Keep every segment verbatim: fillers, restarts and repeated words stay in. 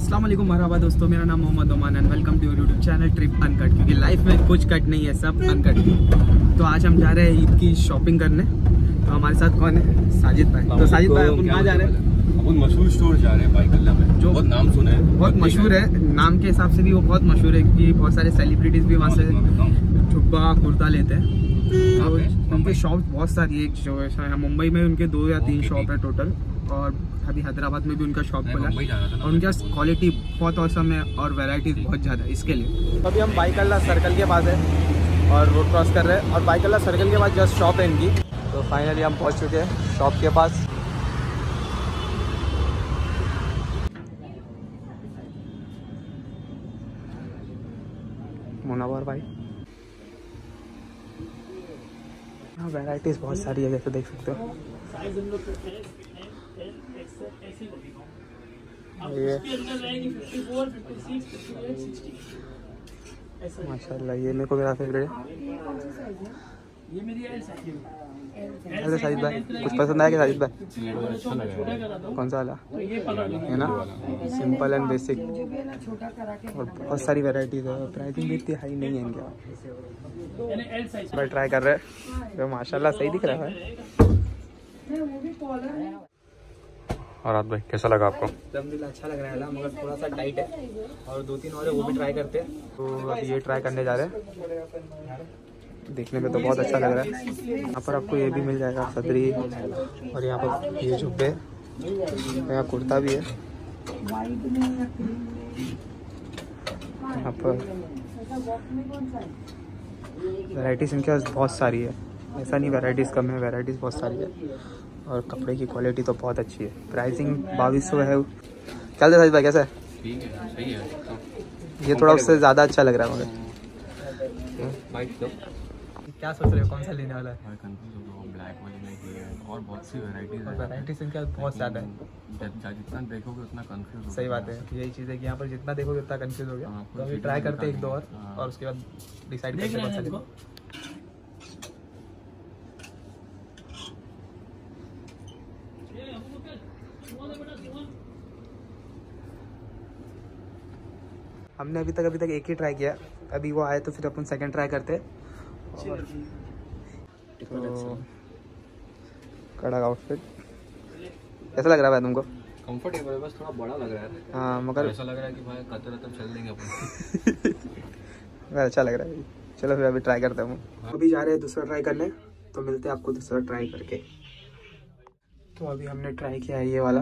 अस्सलाम वालेकुम मरहबा दोस्तों, मेरा नाम Mohammed Oman and welcome to your YouTube channel trip uncut. क्योंकि लाइफ में कुछ कट नहीं है, सब अनकट। तो आज हम जा रहे हैं ईद की शॉपिंग करने। तो हमारे साथ कौन है? साजिद भाई। तो साजिद भाई अपन कहाँ जा रहे हैं? अपन मशहूर स्टोर जा रहे हैं बाइकल्ला में, जो बहुत नाम सुना है, बहुत मशहूर है। नाम के हिसाब से भी वो बहुत मशहूर है क्योंकि बहुत सारे सेलिब्रिटीज भी वहाँ से जुब्बा कुर्ता लेते हैं। तो उनके शॉप बहुत सारी है। जो है मुंबई में उनके दो या तीन शॉप है टोटल, और अभी हैदराबाद में भी उनका शॉप खुला है। और उनका क्वालिटी बहुत औसम है और वैरायटीज बहुत ज़्यादा है इसके लिए। तो अभी हम बाइकल्ला सर्कल के पास है और रोड क्रॉस कर रहे हैं, और बाइकल्ला सर्कल के पास जस्ट शॉप है इनकी। तो फाइनली हम पहुंच चुके हैं शॉप के पास। मुनव्वर भाई, यहाँ वैराइटीज़ बहुत सारी है, जैसे देख सकते हो। ये माशाल्लाह, ये मेरे को मेरा फेवरेट है। अरे साजिद भाई, कुछ पसंद आया क्या साजिद भाई? अच्छा लगा। कौन सा वाला है ना? सिंपल एंड बेसिक, और बहुत सारी वैराइटीज है। प्राइसिंग भी इतनी हाई नहीं है इनके। भाई ट्राई कर रहे हैं, तो माशाल्लाह सही दिख रहा है। और आप भाई कैसा लगा आपको? अल्हम्दुलिल्लाह अच्छा लग रहा है, मगर थोड़ा सा टाइट है। और दो तीन और है, वो भी ट्राई करते हैं। तो अभी ये ट्राई करने जा रहे हैं। देखने में तो बहुत अच्छा लग रहा है। यहाँ पर आपको ये भी मिल जाएगा, सदरी, और यहाँ पर ये जुब्बे, यहाँ कुर्ता भी है। यहाँ पर वैराइटीज इनके पास बहुत सारी है, ऐसा नहीं वैराइटीज़ कम है, वैराइटीज़ बहुत सारी है। और कपड़े की क्वालिटी तो बहुत अच्छी है। प्राइसिंग बाईस सौ है। चल दे साजिद भाई, कैसा है? ठीक है, सही है। ये थोड़ा उससे ज़्यादा अच्छा लग रहा है मगर। क्या सोच रहे हो, कौन सा लेने वाला है? ब्लैक वाले में ही है, और बहुत सी वैराइटीज है। वैराइटीज इनके बहुत ज़्यादा है, जितना देखोगे उतना कंफ्यूज। सही बात है, यही चीज़ है कि यहाँ पर जितना देखोगे उतना कंफ्यूज हो गया। तो अभी ट्राई करते हैं एक दो और, और उसके बाद डिसाइड करते हैं कौन सा लेना। हमने अभी तक अभी तक एक ही ट्राई किया, अभी वो आए तो फिर अपन सेकंड ट्राई करते। और तो कड़क आउटफिट कैसा लग रहा है भाई तुमको? कंफर्टेबल है, बस थोड़ा बड़ा लग रहा है। हाँ, मगर ऐसा लग रहा है कि भाई कतर कतर चल देंगे अपन। अच्छा लग रहा है। चलो फिर अभी ट्राई करते हैं हम। अभी जा रहे हैं दूसरा ट्राई करने, तो मिलते हैं आपको दूसरा ट्राई करके। तो अभी हमने ट्राई किया है ये वाला,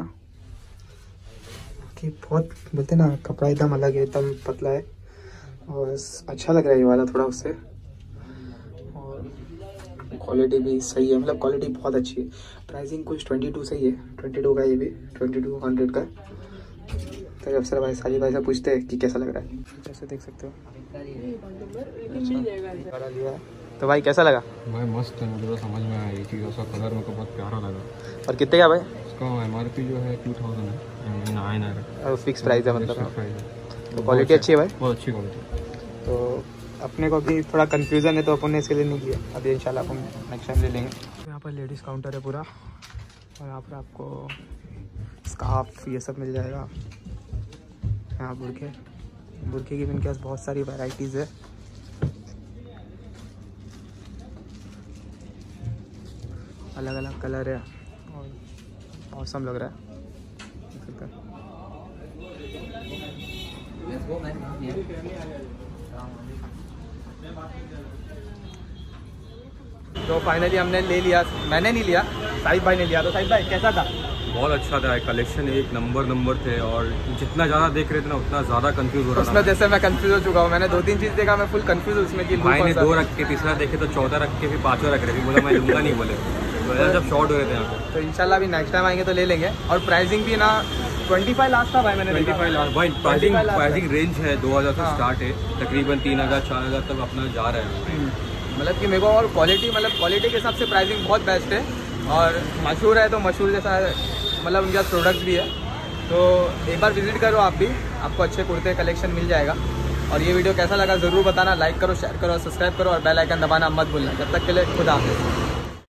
कि बहुत बोलते ना, कपड़ा एकदम अलग है, एकदम पतला है, और अच्छा लग रहा है ये वाला थोड़ा उससे। और क्वालिटी भी सही है, मतलब क्वालिटी बहुत अच्छी है। प्राइसिंग कुछ ट्वेंटी टू सही है, ट्वेंटी टू का ये भी ट्वेंटी टू हंड्रेड का। तो अफसर भाई साजिद भाई से पूछते हैं कि कैसा लग रहा है। जैसे देख सकते हो अच्छा लिया। तो भाई कैसा लगा? भाई मस्त है, मुझे तो समझ में आया ये चीज़। उसका कलर मेरे को बहुत प्यारा लगा। और कितने का भाई? उसका एम आर पी जो है टू थाउजेंड है, नाइन है। और फिक्स प्राइस है मतलब? प्राइस। तो क्वालिटी अच्छी है भाई, बहुत अच्छी क्वालिटी। तो अपने को भी थोड़ा कंफ्यूजन है, तो अपन ने इसके लिए नहीं किया। अभी इंशाल्लाह अपन नेक्स्ट टाइम ले लेंगे। यहाँ पर लेडीज़ काउंटर है पूरा, और यहाँ पर आपको स्कार्फ ये सब मिल जाएगा। यहाँ बुरखे बुरखे की भी इनके पास बहुत सारी वैराइटीज़ है। अलग अलग कलर है और औसम लग रहा है। तो फाइनली हमने ले लिया, मैंने नहीं लिया, साहिद भाई ने लिया। तो साहिद भाई कैसा था? बहुत अच्छा था, कलेक्शन एक नंबर नंबर थे, और जितना ज़्यादा देख रहे थे ना उतना ज़्यादा कंफ्यूज हो रहा था। उसमें जैसे मैं कंफ्यूज हो चुका हूँ, मैंने दो तीन चीज़ देखा, मैं फुल कंफ्यूज हूँ उसमें कि भाई ने दो रख के तीसरा देखे तो चौथा रख के फिर पाँचवा रख रहे थे, बोला मैं लूँगा नहीं बोले, तो जब शॉर्ट हो रहे थे यहाँ पे। तो इंशाल्लाह अभी नेक्स्ट टाइम आएंगे तो ले लेंगे। और प्राइसिंग भी ना ट्वेंटी फाइव लास्ट था भाई, मैंने ट्वेंटी फाइव लास्ट भाई। प्राइसिंग प्राइसिंग रेंज है दो हज़ार से स्टार्ट है, तकरीबन तीन हज़ार चार हज़ार तक अपना जा रहा है। मतलब कि मेरे को, और क्वालिटी मतलब क्वालिटी के हिसाब से प्राइसिंग बहुत बेस्ट है। और मशहूर है तो मशहूर जैसा मतलब उनके पास प्रोडक्ट भी है। तो एक बार विजिट करो आप भी, आपको अच्छे कुर्ते कलेक्शन मिल जाएगा। और ये वीडियो कैसा लगा ज़रूर बताना, लाइक करो, शेयर करो, सब्सक्राइब करो, और बेल आइकन दबाना मत भूलना। जब तक के लिए खुदा हाफ़िज़।